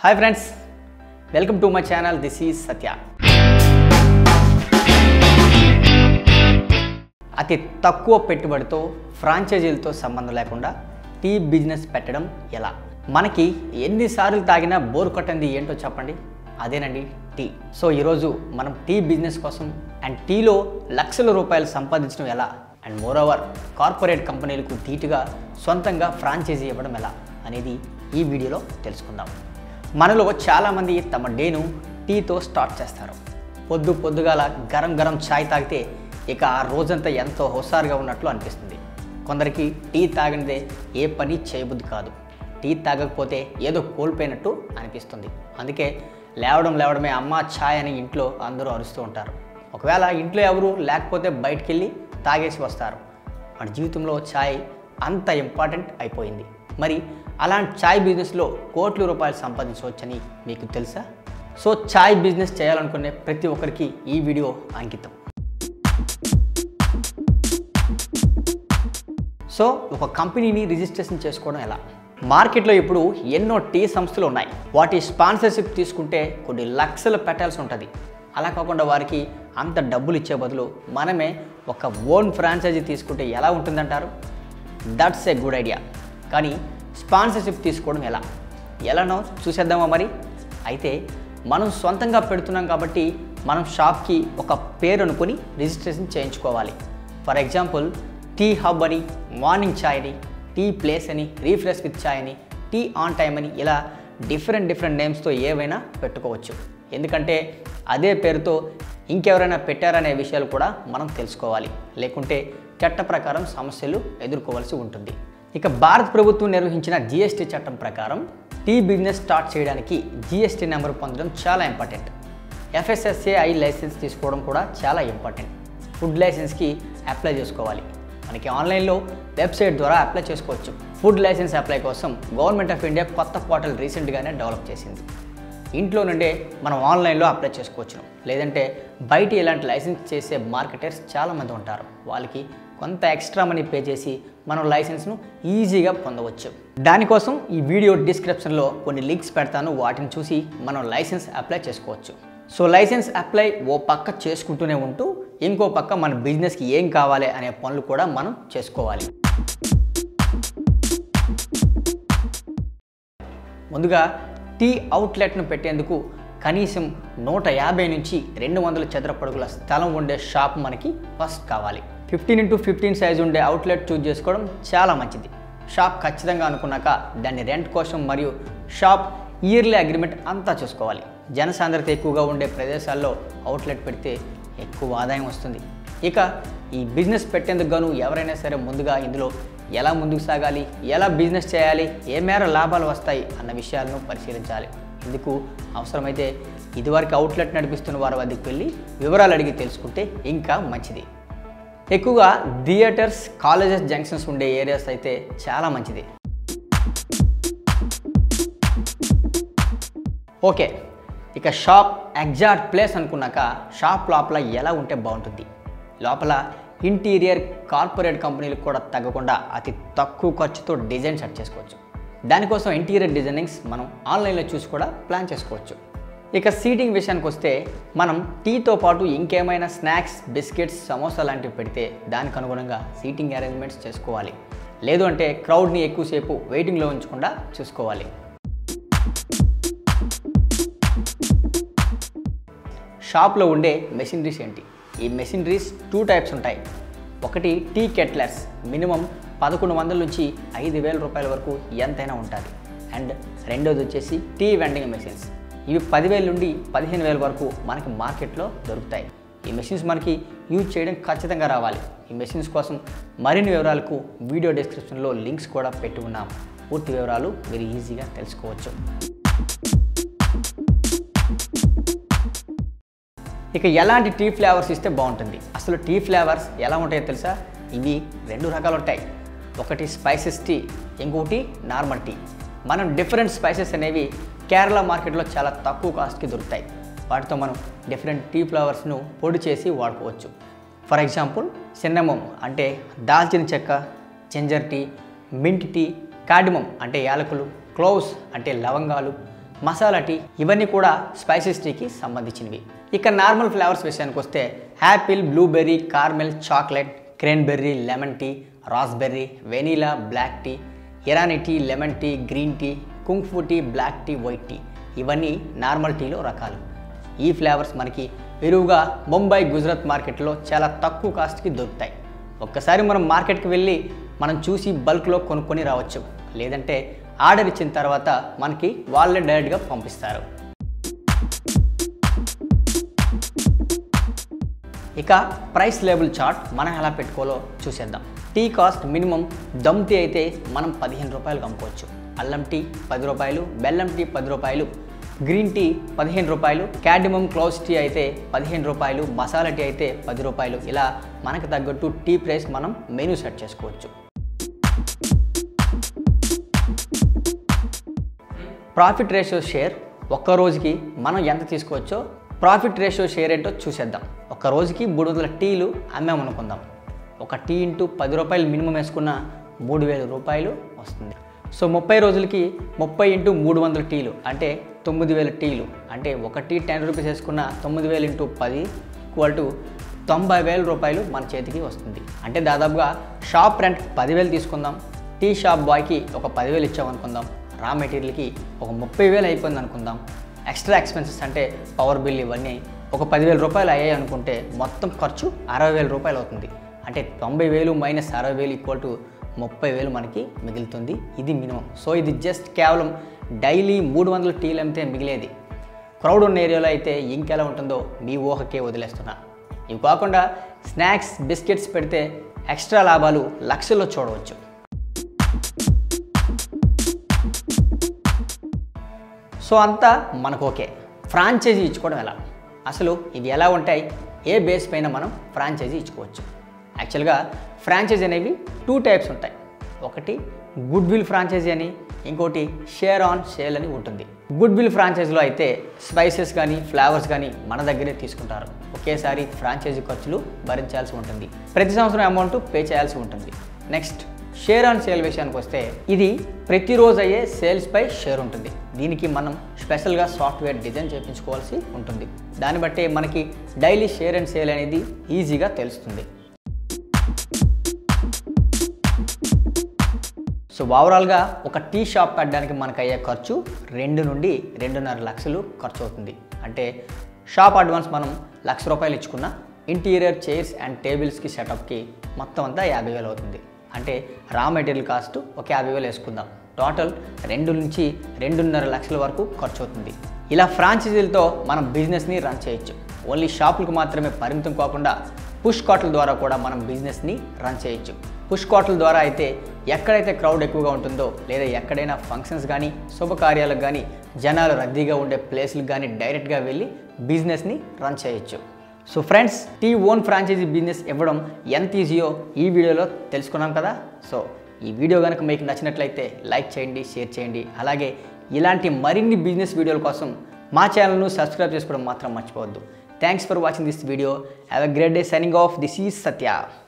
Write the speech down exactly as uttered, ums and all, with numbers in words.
Hi friends, welcome to my channel. This is Satya. అతి తక్కువ పెట్టుబడితో ఫ్రాంచైజీలతో సంబంధం లేకుండా టీ బిజినెస్ పెట్టడం ఎలా? మనకి ఎన్నిసార్లు తాగినా బోర్ కొట్టంది ఏంటో చెప్పండి. అదేనండి టీ. సో ఈరోజు మనం టీ బిజినెస్ కోసం అండ్ టీలో లక్షల రూపాయలు సంపాదించడం ఎలా అండ్ మోర్ ఓవర్ కార్పొరేట్ కంపెనీలకు ధీటుగా సొంతంగా ఫ్రాంచైజీ ఇవ్వడం ఎలా అనేది ఈ వీడియోలో తెలుసుకుందాం. మనలో చాలామంది తమ డేను టీతో స్టార్ట్ చేస్తారు. పొద్దు పొద్దుగాల గరం గరం ఛాయ్ తాగితే ఇక ఆ రోజంతా ఎంతో హుషారుగా ఉన్నట్లు అనిపిస్తుంది. కొందరికి టీ తాగినదే ఏ పని చేయబుద్ధి కాదు. టీ తాగకపోతే ఏదో కోల్పోయినట్టు అనిపిస్తుంది. అందుకే లేవడం లేవడమే అమ్మ ఛాయ్ అని ఇంట్లో అందరూ అరుస్తూ ఉంటారు. ఒకవేళ ఇంట్లో ఎవరు లేకపోతే బయటికి వెళ్ళి తాగేసి వస్తారు. మన జీవితంలో ఛాయ్ అంత ఇంపార్టెంట్ అయిపోయింది. మరి అలాంటి ఛాయ్ బిజినెస్లో కోట్ల రూపాయలు సంపాదించవచ్చని మీకు తెలుసా? సో ఛాయ్ బిజినెస్ చేయాలనుకునే ప్రతి ఒక్కరికి ఈ వీడియో అంకితం. సో ఒక కంపెనీని రిజిస్ట్రేషన్ చేసుకోవడం ఎలా? మార్కెట్లో ఇప్పుడు ఎన్నో టీ సంస్థలు ఉన్నాయి. వాటి స్పాన్సర్షిప్ తీసుకుంటే కొన్ని లక్షలు పెట్టాల్సి ఉంటుంది. అలా కాకుండా వారికి అంత డబ్బులు ఇచ్చే బదులు మనమే ఒక ఓన్ ఫ్రాంచైజీ తీసుకుంటే ఎలా ఉంటుందంటారు? That's a good idea. కానీ స్పాన్సర్షిప్ తీసుకోవడం ఎలా ఎలానో చూసేద్దామా మరి? అయితే మనం సొంతంగా పెడుతున్నాం కాబట్టి మనం షాప్కి ఒక పేరు అనుకుని రిజిస్ట్రేషన్ చేయించుకోవాలి. ఫర్ ఎగ్జాంపుల్ టీ హబ్ అని, మార్నింగ్ ఛాయ్ అని, టీ ప్లేస్ అని, రీఫ్రెష్ విత్ ఛాయ్ అని, టీ ఆన్ టైమ్ అని, ఇలా డిఫరెంట్ డిఫరెంట్ నేమ్స్తో ఏవైనా పెట్టుకోవచ్చు. ఎందుకంటే అదే పేరుతో ఇంకెవరైనా పెట్టారనే విషయాలు కూడా మనం తెలుసుకోవాలి. లేకుంటే చట్ట ప్రకారం సమస్యలు ఎదుర్కోవాల్సి ఉంటుంది. ఇక భారత ప్రభుత్వం నిర్వహించిన జిఎస్టీ చట్టం ప్రకారం టీ బిజినెస్ స్టార్ట్ చేయడానికి జిఎస్టీ నెంబర్ పొందడం చాలా ఇంపార్టెంట్. ఎఫ్ఎస్ఎస్ఏఐ లైసెన్స్ తీసుకోవడం కూడా చాలా ఇంపార్టెంట్. ఫుడ్ లైసెన్స్కి అప్లై చేసుకోవాలి. మనకి ఆన్లైన్లో వెబ్సైట్ ద్వారా అప్లై చేసుకోవచ్చు. ఫుడ్ లైసెన్స్ అప్లై కోసం గవర్నమెంట్ ఆఫ్ ఇండియా కొత్త పోర్టల్ రీసెంట్గానే డెవలప్ చేసింది. ఇంట్లో నుండే మనం ఆన్లైన్లో అప్లై చేసుకోవచ్చు. లేదంటే బయట ఇలాంటి లైసెన్స్ చేసే మార్కెటర్స్ చాలామంది ఉంటారు. వాళ్ళకి కొంత ఎక్స్ట్రా మనీ పే చేసి మనం లైసెన్స్ను ఈజీగా పొందవచ్చు. దానికోసం ఈ వీడియో డిస్క్రిప్షన్లో కొన్ని లింక్స్ పెడతాను. వాటిని చూసి మనం లైసెన్స్ అప్లై చేసుకోవచ్చు. సో లైసెన్స్ అప్లై ఓ పక్క చేసుకుంటూనే ఉంటూ ఇంకో పక్క మన బిజినెస్కి ఏం కావాలి అనే పనులు కూడా మనం చేసుకోవాలి. ముందుగా టీ అవుట్లెట్ను పెట్టేందుకు కనీసం నూట యాభై నుంచి రెండు వందల చదరపడుగుల స్థలం ఉండే షాప్ మనకి ఫస్ట్ కావాలి. ఫిఫ్టీన్ ఇంటూ ఫిఫ్టీన్ సైజ్ ఉండే అవుట్లెట్ చూజ్ చేసుకోవడం చాలా మంచిది. షాప్ ఖచ్చితంగా అనుకున్నాక దాన్ని రెంట్ కోసం మరియు షాప్ ఇయర్లీ అగ్రిమెంట్ అంతా చూసుకోవాలి. జనసాంద్రత ఎక్కువగా ఉండే ప్రదేశాల్లో అవుట్లెట్ పెడితే ఎక్కువ ఆదాయం వస్తుంది. ఇక ఈ బిజినెస్ పెట్టేందుకు గాను ఎవరైనా సరే ముందుగా ఇందులో ఎలా ముందుకు సాగాలి, ఎలా బిజినెస్ చేయాలి, ఏ మేర లాభాలు వస్తాయి అన్న విషయాలను పరిశీలించాలి. ఇందుకు అవసరమైతే ఇదివరకు అవుట్లెట్ నడిపిస్తున్న వారి వద్దకు వెళ్ళి వివరాలు అడిగి తెలుసుకుంటే ఇంకా మంచిది. ఎక్కువగా థియేటర్స్, కాలేజెస్ జంక్షన్స్ ఉండే ఏరియాస్ అయితే చాలా మంచిది. ఓకే, ఇక షాప్ ఎగ్జాక్ట్ ప్లేస్ అనుకున్నాక షాప్ లోపల ఎలా ఉంటే బాగుంటుంది? లోపల ఇంటీరియర్ కార్పొరేట్ కంపెనీలకు కూడా తగ్గకుండా అతి తక్కువ ఖర్చుతో డిజైన్ సెట్ చేసుకోవచ్చు. దానికోసం ఇంటీరియర్ డిజైనింగ్స్ మనం ఆన్లైన్లో చూసి కూడా ప్లాన్ చేసుకోవచ్చు. ఇక సీటింగ్ విషయానికి వస్తే మనం టీతో పాటు ఇంకేమైనా స్నాక్స్, బిస్కెట్స్, సమోసా లాంటివి పెడితే దానికి అనుగుణంగా సీటింగ్ అరేంజ్మెంట్స్ చేసుకోవాలి. లేదు అంటే క్రౌడ్ని ఎక్కువసేపు వెయిటింగ్లో ఉంచకుండా చూసుకోవాలి. షాప్లో ఉండే మెషినరీస్ ఏంటి? ఈ మెషినరీస్ టూ టైప్స్ ఉంటాయి. ఒకటి టీ కెట్లర్స్, మినిమం పదకొండు వందల నుంచి ఐదు వేల రూపాయల వరకు ఎంతైనా ఉంటుంది. అండ్ రెండోది వచ్చేసి టీ వెండింగ్ మెషిన్స్. ఇవి పదివేల నుండి పదిహేను వేల వరకు మనకి మార్కెట్లో దొరుకుతాయి. ఈ మెషిన్స్ మనకి యూజ్ చేయడం ఖచ్చితంగా రావాలి. ఈ మెషిన్స్ కోసం మరిన్ని వివరాలకు వీడియో డిస్క్రిప్షన్లో లింక్స్ కూడా పెట్టి ఉన్నాం. పూర్తి వివరాలు మీరు ఈజీగా తెలుసుకోవచ్చు. ఇక ఎలాంటి టీ ఫ్లేవర్స్ ఇస్తే బాగుంటుంది? అసలు టీ ఫ్లేవర్స్ ఎలా ఉంటాయో తెలుసా? ఇవి రెండు రకాలు ఉంటాయి. ఒకటి స్పైసెస్ టీ, ఇంకొకటి నార్మల్ టీ. మనం డిఫరెంట్ స్పైసెస్ అనేవి కేరళ మార్కెట్లో చాలా తక్కువ కాస్ట్కి దొరుకుతాయి. వాటితో మనం డిఫరెంట్ టీ ఫ్లేవర్స్ను పొడి చేసి వాడుకోవచ్చు. ఫర్ ఎగ్జాంపుల్ సిన్నమోమ్ అంటే దాల్చిన చెక్క, ginger tea, mint tea, cardamom అంటే యాలకులు, క్లోవ్స్ అంటే లవంగాలు, మసాలా టీ ఇవన్నీ కూడా స్పైసెస్ టీకి సంబంధించినవి. ఇక నార్మల్ ఫ్లేవర్స్ విషయానికి వస్తే apple, blueberry, caramel, chocolate, cranberry, lemon tea, raspberry, vanilla, black tea, Irani tea, lemon tea, green tea, kung fu tea, black tea, white tea ఇవన్నీ నార్మల్ టీలో రకాలు. ఈ ఫ్లేవర్స్ మనకి విరివిగా ముంబై, గుజరాత్ మార్కెట్లో చాలా తక్కువ కాస్ట్కి దొరుకుతాయి. ఒక్కసారి మనం మార్కెట్కి వెళ్ళి మనం చూసి బల్క్లో కొనుక్కొని రావచ్చు, లేదంటే ఆర్డర్ ఇచ్చిన తర్వాత మనకి వాళ్ళే డైరెక్ట్గా పంపిస్తారు. ఇక ప్రైస్ లేబుల్ చార్ట్ మనం ఎలా పెట్టుకోవాలో చూసేద్దాం. Tea cost minimum dum tea అయితే మనం పదిహేను రూపాయలు అమ్ముకోవచ్చు, అల్లం టీ పది రూపాయలు, బెల్లం టీ పది రూపాయలు, గ్రీన్ టీ పదిహేను రూపాయలు, క్యాడిమమ్ క్లోజ్ టీ అయితే పదిహేను రూపాయలు, మసాలా టీ అయితే పది రూపాయలు. ఇలా మనకు తగ్గట్టు టీ ప్రైస్ మనం మెనూ సెట్ చేసుకోవచ్చు. ప్రాఫిట్ రేషియో షేర్ ఒక్క రోజుకి మనం ఎంత తీసుకోవచ్చో ప్రాఫిట్ రేషియో షేర్ ఏంటో చూసేద్దాం. ఒక రోజుకి మూడు వందల టీలు అమ్మామనుకుందాం. ఒక టీ ఇంటూ పది రూపాయలు మినిమం వేసుకున్న మూడు వేల రూపాయలు వస్తుంది. సో ముప్పై రోజులకి ముప్పై ఇంటూ మూడు వందల టీలు అంటే తొమ్మిది వేల టీలు, అంటే ఒక టీ టెన్ రూపీస్ వేసుకున్న తొమ్మిది వేలు ఇంటూ పది ఈక్వల్ టు తొంభై వేల రూపాయలు మన చేతికి వస్తుంది. అంటే దాదాపుగా షాప్ రెంట్ పదివేలు తీసుకుందాం, టీ షాప్ బాయ్కి ఒక పదివేలు ఇచ్చామనుకుందాం, రా మెటీరియల్కి ఒక ముప్పై వేలు అయిపోయింది అనుకుందాం, ఎక్స్ట్రా ఎక్స్పెన్సెస్ అంటే పవర్ బిల్ ఇవన్నీ ఒక పదివేల రూపాయలు అయ్యాయి అనుకుంటే మొత్తం ఖర్చు అరవై వేల రూపాయలు అవుతుంది. అంటే తొంభై వేలు మైనస్ అరవై వేలు ఈక్వల్ టు ముప్పై వేలు మనకి మిగులుతుంది. ఇది మినిమం. సో ఇది జస్ట్ కేవలం డైలీ మూడు వందల టీలు అమ్మితే మిగిలేది. క్రౌడ్ ఉన్న ఏరియాలో అయితే ఇంకెలా ఉంటుందో మీ ఊహకే వదిలేస్తున్నా. ఇవి కాకుండా స్నాక్స్, బిస్కెట్స్ పెడితే ఎక్స్ట్రా లాభాలు లక్షల్లో చూడవచ్చు. సో అంతా మనకు ఓకే. ఫ్రాంచైజీ ఇచ్చుకోవడం ఎలా, అసలు ఇవి ఎలా ఉంటాయి, ఏ బేస్ పైన మనం ఫ్రాంచైజీ ఇచ్చుకోవచ్చు? యాక్చువల్గా ఫ్రాంచైజీ అనేవి టూ టైప్స్ ఉంటాయి. ఒకటి గుడ్ విల్ ఫ్రాంచైజీ అని, ఇంకోటి షేర్ ఆన్ సేల్ అని ఉంటుంది. గుడ్ విల్ ఫ్రాంచైజీలో అయితే స్పైసెస్ కానీ ఫ్లేవర్స్ కానీ మన దగ్గరే తీసుకుంటారు. ఒకేసారి ఫ్రాంచైజీ ఖర్చులు భరించాల్సి ఉంటుంది, ప్రతి సంవత్సరం అమౌంట్ పే చేయాల్సి ఉంటుంది. నెక్స్ట్ షేర్ ఆన్ సేల్ విషయానికి వస్తే ఇది ప్రతిరోజు అయ్యే సేల్స్పై షేర్ ఉంటుంది. దీనికి మనం స్పెషల్గా సాఫ్ట్వేర్ డిజైన్ చేయించుకోవాల్సి ఉంటుంది. దాన్ని బట్టి మనకి డైలీ షేర్ అండ్ సేల్ అనేది ఈజీగా తెలుస్తుంది. సో ఓవరాల్గా ఒక టీ షాప్ పెట్టడానికి మనకు అయ్యే ఖర్చు రెండు నుండి రెండున్నర లక్షలు ఖర్చు అవుతుంది. అంటే షాప్ అడ్వాన్స్ మనం లక్ష రూపాయలు ఇచ్చుకున్న ఇంటీరియర్ చైర్స్ అండ్ టేబుల్స్కి సెటప్కి మొత్తం అంతా యాభై వేలు అవుతుంది. అంటే రా మెటీరియల్ కాస్ట్ ఒక యాభై వేలు వేసుకుందాం. టోటల్ రెండు నుంచి రెండున్నర లక్షల వరకు ఖర్చు అవుతుంది. ఇలా ఫ్రాంచైజీలతో మనం బిజినెస్ని రన్ చేయొచ్చు. ఓన్లీ షాపులకు మాత్రమే పరిమితం కాకుండా పుష్ కార్ట్ల ద్వారా కూడా మనం బిజినెస్ని రన్ చేయొచ్చు. పుష్ కార్ట్ల ద్వారా అయితే ఎక్కడైతే క్రౌడ్ ఎక్కువగా ఉంటుందో లేదా ఎక్కడైనా ఫంక్షన్స్ కానీ శుభకార్యాలకు కానీ జనాలు రద్దీగా ఉండే ప్లేస్లకు కానీ డైరెక్ట్గా వెళ్ళి బిజినెస్ని రన్ చేయొచ్చు. So friends, tea own franchise business ఇవ్వడం ఎంత ఈజీయో ఈ వీడియోలో తెలుసుకున్నాం కదా. సో ఈ వీడియో కనుక మీకు నచ్చినట్లయితే లైక్ చేయండి, షేర్ చేయండి. అలాగే ఇలాంటి మరిన్ని బిజినెస్ వీడియోల కోసం మా ఛానల్ను సబ్స్క్రైబ్ చేసుకోవడం మాత్రం మర్చిపోవద్దు. Thanks for watching this video. Have a great day. Signing off. This is Satya.